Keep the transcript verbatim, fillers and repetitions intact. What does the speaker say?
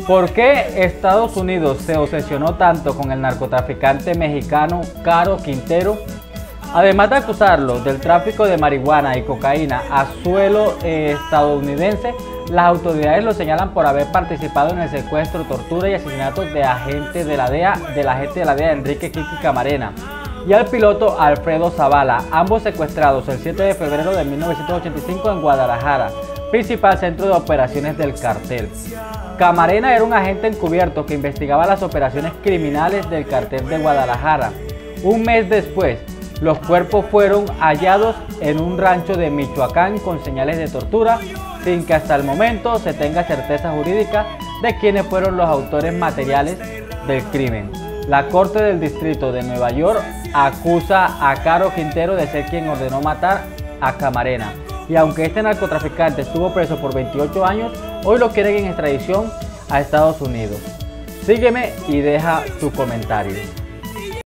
¿Por qué Estados Unidos se obsesionó tanto con el narcotraficante mexicano Caro Quintero? Además de acusarlo del tráfico de marihuana y cocaína a suelo eh, estadounidense, las autoridades lo señalan por haber participado en el secuestro, tortura y asesinato de agentes de la D E A, del agente de la D E A Enrique Kiki Camarena, y al piloto Alfredo Zavala, ambos secuestrados el siete de febrero de mil novecientos ochenta y cinco en Guadalajara, principal centro de operaciones del cartel. Camarena era un agente encubierto que investigaba las operaciones criminales del cartel de Guadalajara. Un mes después, los cuerpos fueron hallados en un rancho de Michoacán con señales de tortura, sin que hasta el momento se tenga certeza jurídica de quiénes fueron los autores materiales del crimen. La Corte del Distrito de Nueva York acusa a Caro Quintero de ser quien ordenó matar a Camarena. Y aunque este narcotraficante estuvo preso por veintiocho años, hoy lo quieren en extradición a Estados Unidos. Sígueme y deja tu comentario.